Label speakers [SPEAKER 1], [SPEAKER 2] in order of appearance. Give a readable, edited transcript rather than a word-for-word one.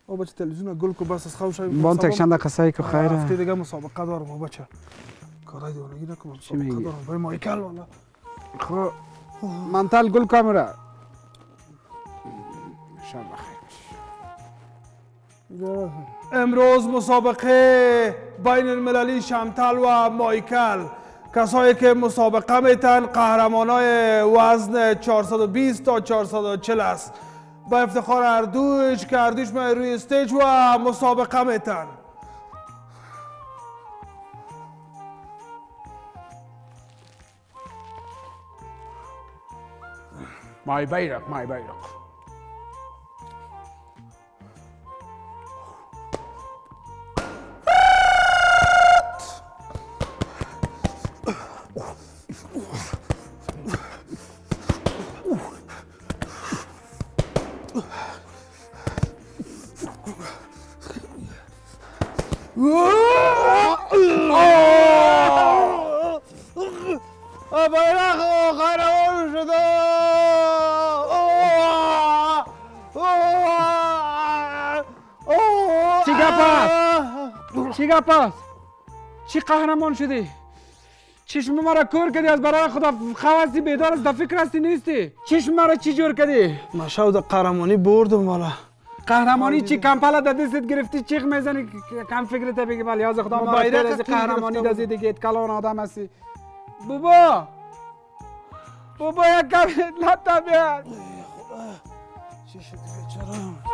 [SPEAKER 1] بچه تلویزیون گل کو بس از خوش شویم.
[SPEAKER 2] بان تکشنده قصه که خیره.
[SPEAKER 1] هفته دیگه مسابقه دارم بچه. کارای دیوانگی نکنم. مسابقه دارم. برای مایکل والا.
[SPEAKER 2] خب منتل گل کامرا. شب بخیر.
[SPEAKER 1] امروز مسابقه بین المللی شمتل و مایکل. کسایی که مسابقه میتن قهرمانای وزن 420 تا 440 است. با افتخار اردوش که اردوش می روی استیج و مسابقه میتن.
[SPEAKER 2] مای بیرق
[SPEAKER 1] بیرق قهرمان شده.
[SPEAKER 2] چی گپ است؟ چی قهرمان شدی؟ چشم مرا کور کردی از برای خدا خواستی بیدار از فکر هستی نیستی؟ چشم مرا چی جور کردی؟
[SPEAKER 1] مشهود قهرمانی بردم والا.
[SPEAKER 2] قهرمانی چی کمپالا در دستت گرفتی چیخ میزنی کم فکرت بگی ولی از خدا مرا غیر از قهرمانی دزی دیگه کلان آدم هستی. بابا یک کم لطه بیاد.
[SPEAKER 1] چی شد بیچاره؟